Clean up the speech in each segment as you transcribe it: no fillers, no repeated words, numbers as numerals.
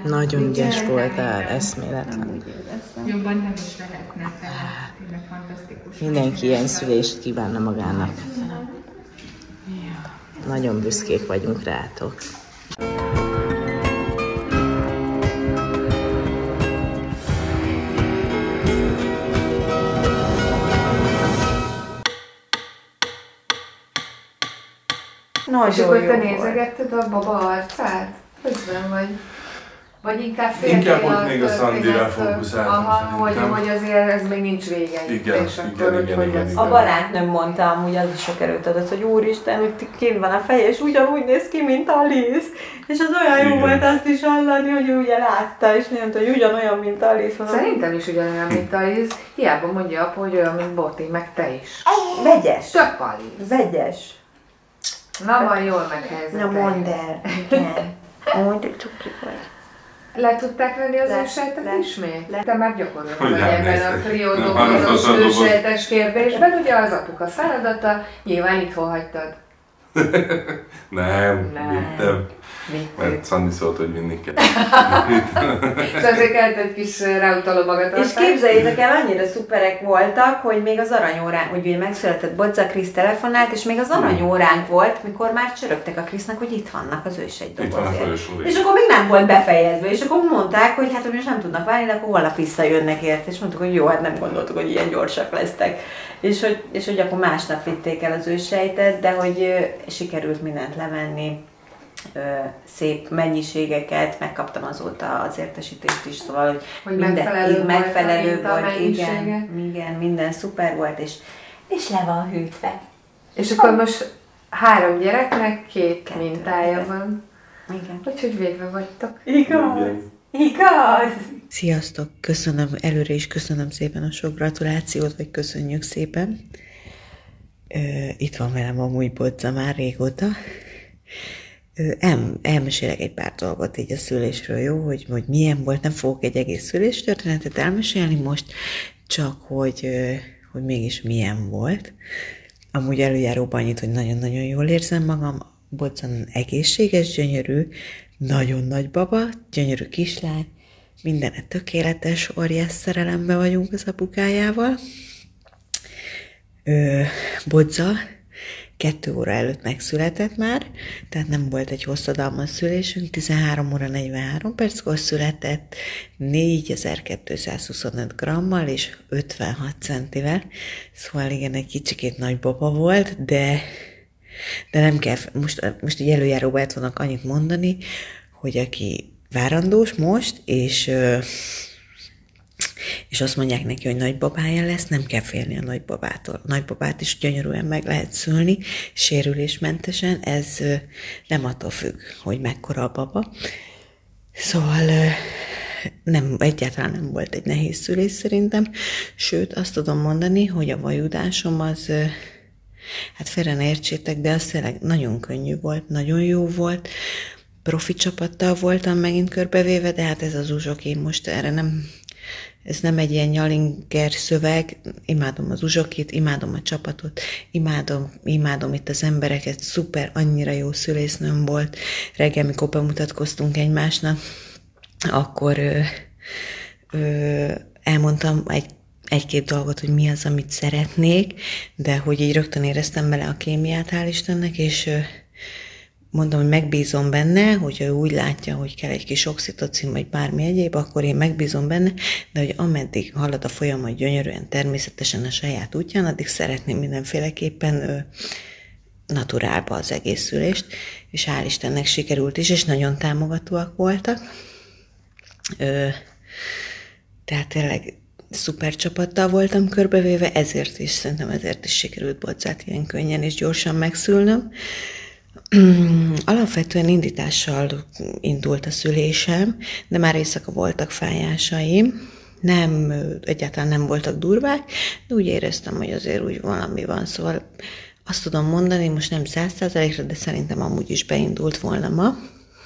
Nagyon ügyes voltál, eszméletlen. Jobban nem is lehetne, tehát tényleg fantasztikus. Mindenki ilyen szülést kívánna magának. Nagyon büszkék vagyunk rátok. És akkor te nézegetted a baba arcát? Közben vagy? Vagy inkább inkább ott még a Szandira fókuszáltam. Aha, hogy azért ez még nincs vége. Igen, és akkor igen. A barátnőm mondta amúgy, az is sok erőt adott, hogy úristen, hogy kint van a feje, és ugyanúgy néz ki, mint Alice. És az olyan jó volt azt is hallani, hogy ő ugye látta, és mondta, hogy ugyanolyan, mint Alice. Szerintem is ugyanolyan, mint Alice. Hiába mondja apa, hogy olyan, mint Boti, meg te is. Vegyes. Tök Alice. Vegyes. Na, majd jól meghelyzetek. Na mondd el. Igen. Mondd, hogy cuki vagy. Le tudták venni az ősejtet ismét? Te már gyakorolod vagy ebben a kriódolgozós ősejtes kérdésben. Ugye az apuka feladata, nyilván itthon hagytad. Nem, vittem. Mert Szandi szólt, hogy vinni kell. Szóval azért kellett egy kis ráutaló magatartás. És képzeljétek el, annyira szuperek voltak, hogy még az aranyóránk, hogy ugye megszületett Bodza, Krisz telefonált, és még az aranyóránk volt, mikor már csörögtek a Krisznek, hogy itt vannak az ősegy dobozért. És akkor még nem volt befejezve, és akkor mondták, hogy hát most nem tudnak várni, de akkor holnap visszajönnek érte, és mondtuk, hogy jó, hát nem gondoltuk, hogy ilyen gyorsak lesznek. És hogy akkor másnap vitték el az ősejtet, de hogy sikerült mindent levenni. Szép mennyiségeket, megkaptam azóta az értesítést is, szóval, hogy megfelelő volt, igen, minden szuper volt, és le van hűtve. És akkor most 3 gyereknek 2 mintája van. Igen. Úgyhogy végre vagytok. Igaz! Sziasztok! Köszönöm előre is, köszönöm szépen a sok gratulációt, vagy köszönjük szépen. Itt van velem amúgy Bodza már régóta. Elmesélek egy pár dolgot így a szülésről, jó? Hogy milyen volt, nem fogok egy egész szüléstörténetet elmesélni most, csak hogy mégis milyen volt. Amúgy előjáróban annyit, hogy nagyon-nagyon jól érzem magam, Bodzan egészséges, gyönyörű, nagyon nagy baba, gyönyörű kislány, mindenet tökéletes, óriás szerelemben vagyunk az apukájával. Bodza 2 óra előtt megszületett már, tehát nem volt egy hosszadalmas szülésünk, 13 óra 43 perckor született, 4225 grammal és 56 centivel, szóval igen, egy kicsikét nagy baba volt, de nem kell, most így előjáróba el tudnak annyit mondani, hogy aki várandós most, és azt mondják neki, hogy nagybabája lesz, nem kell félni a nagybabától. A nagybabát is gyönyörűen meg lehet szülni, sérülésmentesen, ez nem attól függ, hogy mekkora a baba. Szóval egyáltalán nem volt egy nehéz szülés szerintem, sőt azt tudom mondani, hogy a vajudásom az, hát félre ne értsétek, de az tényleg nagyon könnyű volt, nagyon jó volt, profi csapattal voltam megint körbevéve, de hát ez az uzsok, én most erre nem... Ez nem egy ilyen nyalinger szöveg, imádom az uzsokit, imádom a csapatot, imádom itt az embereket, szuper, annyira jó szülésznőm volt. Reggel, mikor bemutatkoztunk egymásnak, akkor elmondtam egy-két dolgot, hogy mi az, amit szeretnék, de hogy így rögtön éreztem bele a kémiát, hál' Istennek, és mondom, hogy megbízom benne, hogyha ő úgy látja, hogy kell egy kis oxitocin, vagy bármi egyéb, akkor én megbízom benne, de hogy ameddig halad a folyamat gyönyörűen, természetesen a saját útján, addig szeretném mindenféleképpen naturálba az egész szülést, és hál' Istennek sikerült is, és nagyon támogatóak voltak. Tehát tényleg szuper csapattal voltam körbevéve, szerintem ezért is sikerült Bodzát ilyen könnyen és gyorsan megszülnöm. Alapvetően indítással indult a szülésem, de már éjszaka voltak fájásaim, egyáltalán nem voltak durvák, de úgy éreztem, hogy azért úgy valami van, szóval azt tudom mondani, most nem 100%-ra, de szerintem amúgy is beindult volna ma.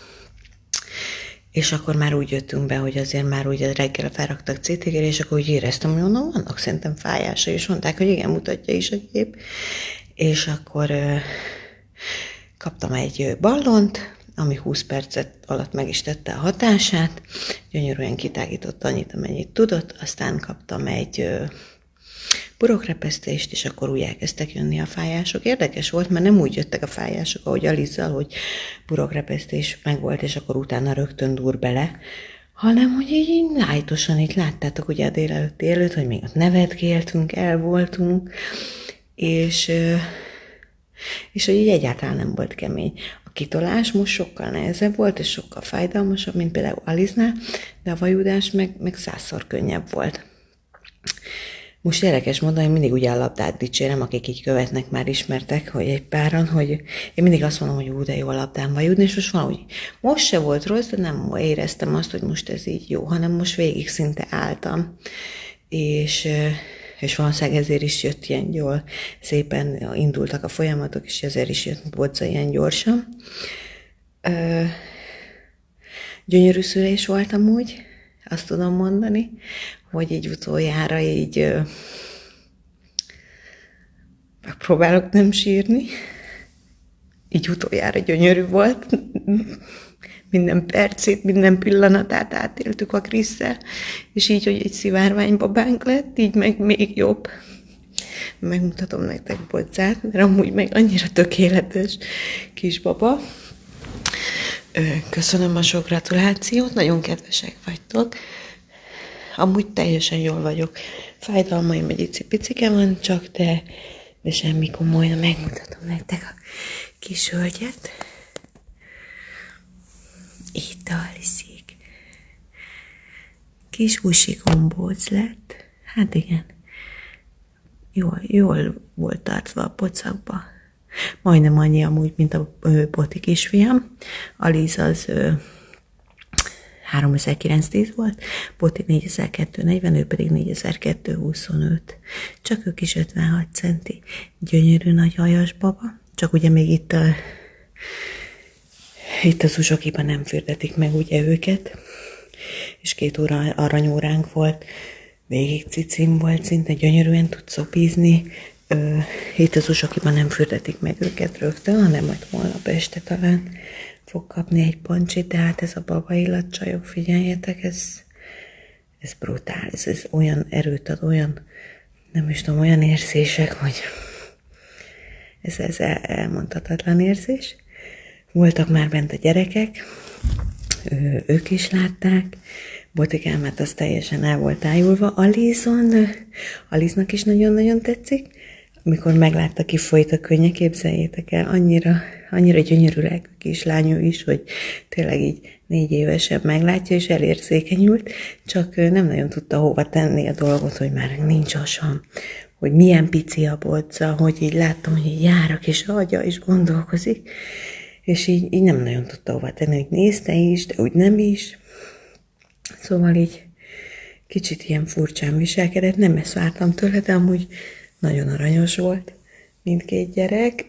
És akkor már úgy jöttünk be, hogy azért már úgy reggel felraktak CT-gére, és akkor úgy éreztem, hogy mondom, vannak szerintem fájásai, és mondták, hogy igen, mutatja is a kép. És akkor kaptam egy ballont, ami 20 percet alatt meg is tette a hatását, gyönyörűen kitágított annyit, amennyit tudott, aztán kaptam egy burokrepesztést, és akkor úgy elkezdtek jönni a fájások. Érdekes volt, mert nem úgy jöttek a fájások, ahogy Alizzal, hogy burokrepesztés megvolt, és akkor utána rögtön dur bele, hanem hogy így lájtosan, itt láttátok ugye a délelőtti előtt, hogy még ott nevetkéltünk, el voltunk, és hogy így egyáltalán nem volt kemény. A kitolás most sokkal nehezebb volt, és sokkal fájdalmasabb, mint például Aliznál, de a vajudás meg 100-szor könnyebb volt. Most érdekes mondani, hogy mindig úgy a labdát dicsérem, akik így követnek, már ismertek, hogy egy páran, hogy én mindig azt mondom, hogy de jó a labdán vajudni, és most valahogy most se volt rossz, de nem éreztem azt, hogy most ez így jó, hanem most végig szinte álltam. És valószínűleg ezért is jött ilyen jól, szépen indultak a folyamatok, és ezért is jött Bodza ilyen gyorsan. Gyönyörű szülés volt amúgy, azt tudom mondani, hogy így utoljára így megpróbálok nem sírni. Így utoljára gyönyörű volt. Minden percét, minden pillanatát átéltük a Krisszel, és így, hogy egy szivárványbabánk lett, így meg még jobb. Megmutatom nektek Bodzát, mert amúgy meg annyira tökéletes kisbaba. Köszönöm a sok gratulációt, nagyon kedvesek vagytok. Amúgy teljesen jól vagyok. Fájdalmaim egy icipicike van csak, de semmi komoly. Megmutatom nektek a kis hölgyet. Itt alszik. Kis húsi gombóc lett. Hát igen. Jól volt tartva a pocakba. Majdnem annyi amúgy, mint a Boti kisfiam. Aliz az 3910 volt, Boti 4240, ő pedig 4225. Csak ők is 56 centi. Gyönyörű nagy hajas baba. Csak ugye még itt az usokiban nem fürdetik meg ugye őket. És 2 óra aranyóránk volt. Végig cicim volt, szinte gyönyörűen tud szopízni. Itt az usokiban nem fürdetik meg őket rögtön, hanem majd holnap este talán fog kapni egy pancsit, de hát ez a baba illat, csajok, figyeljetek, ez brutál, ez olyan erőt ad, olyan, nem is tudom, olyan érzések, hogy ez elmondhatatlan érzés. Voltak már bent a gyerekek, ők is látták, Botikámát az teljesen el volt ájulva, Aliznak is nagyon-nagyon tetszik, amikor meglátta, ki folyt a könnye, képzeljétek el, annyira gyönyörű lelkű kislányú is, hogy tényleg így 4 évesen meglátja, és elérzékenyült, csak nem nagyon tudta hova tenni a dolgot, hogy már nincs hasam, hogy milyen pici a Bodza, hogy így láttam, hogy így járak, és agya is gondolkozik, és így nem nagyon tudta hova tenni, hogy nézte is, de úgy nem is. Szóval így kicsit ilyen furcsán viselkedett, nem ezt vártam tőle, de amúgy nagyon aranyos volt mindkét gyerek.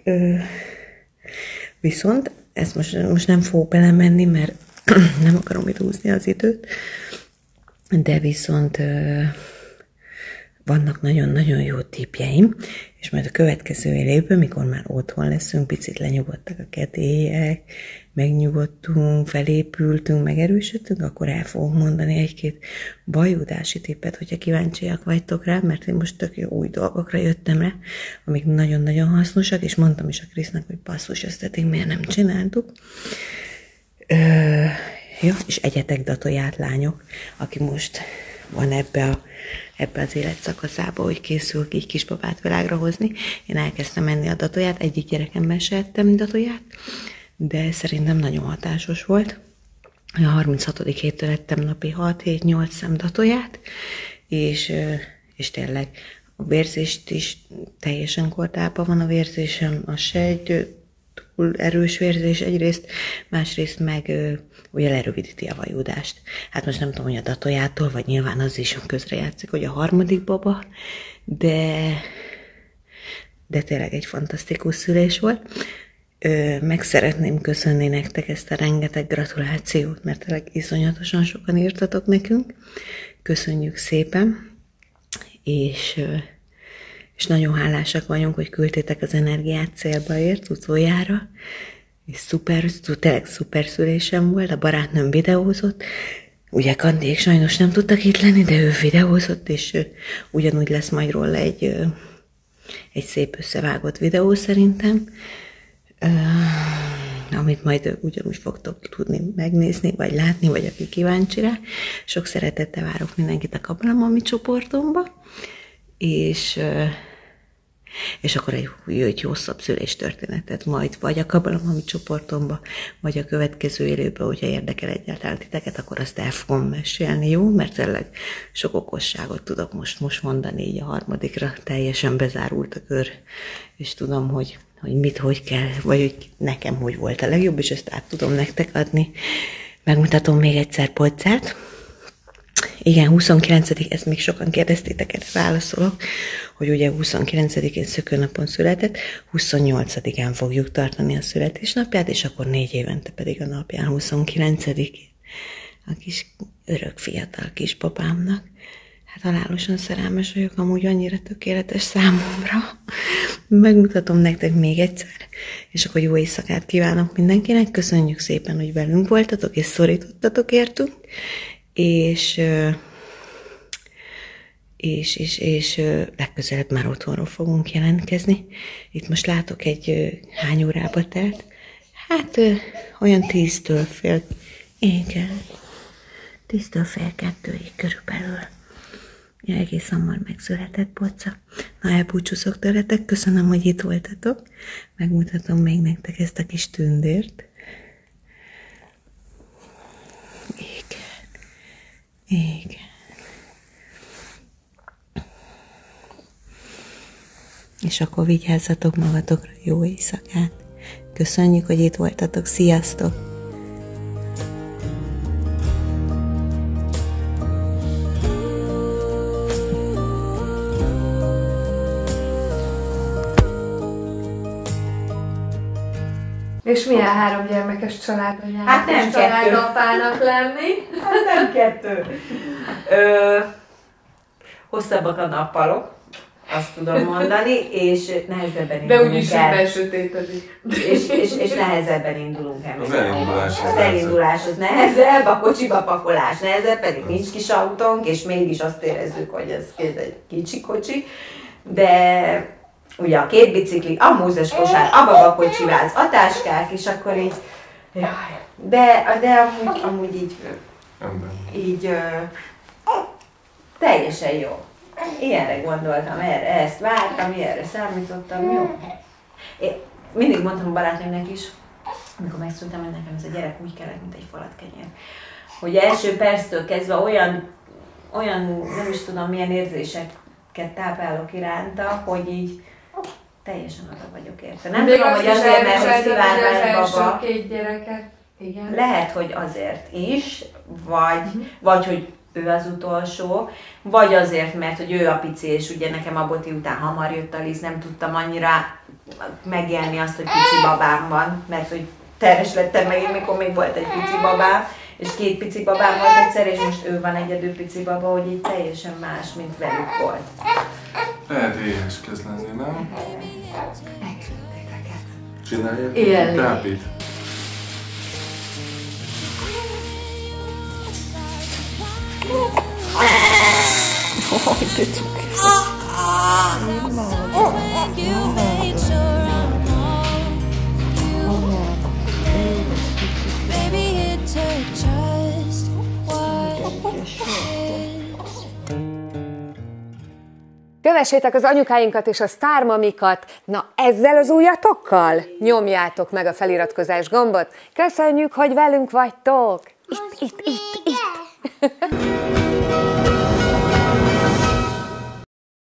Viszont ezt most nem fogok belemenni, mert nem akarom itt húzni az időt, de viszont vannak nagyon-nagyon jó tippjeim, és majd a következő évben, mikor már otthon leszünk, picit lenyugodtak a kedélyek, megnyugodtunk, felépültünk, megerősödtünk, akkor el fogok mondani egy-két vajudási tippet, hogyha kíváncsiak vagytok rá, mert én most tök jó új dolgokra jöttem rá, amik nagyon-nagyon hasznosak, és mondtam is a Krisznak, hogy basszus, ezt eddig miért nem csináltuk. Ja, és egyetek datoját, lányok, aki most van ebbe az életszakaszába, hogy készül így kisbabát világra hozni. Én elkezdtem menni a datoját, egyik gyerekemmel se ettem datoját, de szerintem nagyon hatásos volt. A 36. héttől ettem napi 6-7-8 szem datoját, és tényleg a vérzést is teljesen kordában van a vérzésem, az se egy túl erős vérzés egyrészt, másrészt meg ugye lerövidíti a vajudást. Hát most nem tudom, hogy a datojától, vagy nyilván az is közrejátszik, hogy a harmadik baba, de tényleg egy fantasztikus szülés volt. Meg szeretném köszönni nektek ezt a rengeteg gratulációt, mert tényleg iszonyatosan sokan írtatok nekünk. Köszönjük szépen, és nagyon hálásak vagyunk, hogy küldtétek az energiát célba ért utoljára. és tényleg szuper szülésem volt, a barátnőm videózott, ugye Kandiék sajnos nem tudtak itt lenni, de ő videózott, és ugyanúgy lesz majd róla egy szép összevágott videó szerintem, amit majd ugyanúgy fogtok tudni megnézni, vagy látni, vagy aki kíváncsi rá. Sok szeretettel várok mindenkit a Kabalamami csoportomba, és akkor egy hosszabb szüléstörténetet majd vagy a Kabalamami csoportomba, vagy a következő élőben, hogyha érdekel egyáltalán titeket, akkor azt el fogom mesélni, jó? Mert tényleg sok okosságot tudok most mondani, így a harmadikra teljesen bezárult a kör, és tudom, hogy hogy kell, vagy hogy nekem hogy volt a legjobb, és ezt át tudom nektek adni. Megmutatom még egyszer Poccát. Igen, 29. ezt még sokan kérdeztétek, erre válaszolok, hogy ugye 29-én szökőnapon született, 28-án fogjuk tartani a születésnapját, és akkor 4 évente pedig a napján 29-én. A kis örök fiatal kispapámnak. Hát halálosan szerelmes vagyok, amúgy annyira tökéletes számomra. Megmutatom nektek még egyszer, és akkor jó éjszakát kívánok mindenkinek. Köszönjük szépen, hogy velünk voltatok, és szorítottatok értünk. És legközelebb már otthonról fogunk jelentkezni. Itt most látok hány órába telt. Hát olyan 10-től fél, igen, 10-től fél 2-ig körülbelül. Ja, egész hamar megszületett Pocca. Na, elbúcsúzok tőletek, köszönöm, hogy itt voltatok. Megmutatom még nektek ezt a kis tündért. Igen. És akkor vigyázzatok magatokra, jó éjszakát. Köszönjük, hogy itt voltatok. Sziasztok! És milyen 3 gyermekes családanyának hát nem és családapának lenni? Hát nem 2. Hosszabbak a nappalok, azt tudom mondani, és nehezebben indulunk el. De úgyis besötétedik. És nehezebben indulunk el. Az elindulás az nehezebb, a kocsiba pakolás nehezebb, pedig nincs kis autónk, és mégis azt érezzük, hogy ez egy kicsi kocsi. De ugye a 2 bicikli, a múzes kosár, a babakocsiváz, a táskák, és akkor így, jaj, de amúgy így teljesen jó. Ilyenre gondoltam, ezt vártam, ilyenre számítottam, jó. Én mindig mondtam a barátnőmnek is, amikor megszültem, hogy nekem ez a gyerek úgy kellett, mint egy falat kenyér. Hogy első perctől kezdve olyan, nem is tudom milyen érzéseket táplálok iránta, hogy így teljesen oda vagyok érte. Nem tudom, hogy azért, mert hogy szivárvány baba. 2 gyereket. Igen. Lehet, hogy azért is, vagy hogy ő az utolsó, vagy azért, mert hogy ő a pici, és ugye nekem a Boti után hamar jött a Liz, nem tudtam annyira megélni azt, hogy pici babám van, mert hogy terhes lettem megint, mikor még volt egy pici babám, és 2 pici babám volt egyszer, és most ő van egyedül pici baba, hogy így teljesen más, mint velük volt. Lehet éhes kezd lenni, nem? Csinálják tápit? Kövessétek az anyukáinkat és a sztármamikat, na ezzel az ujjatokkal nyomjátok meg a feliratkozás gombot. Köszönjük, hogy velünk vagytok! Itt.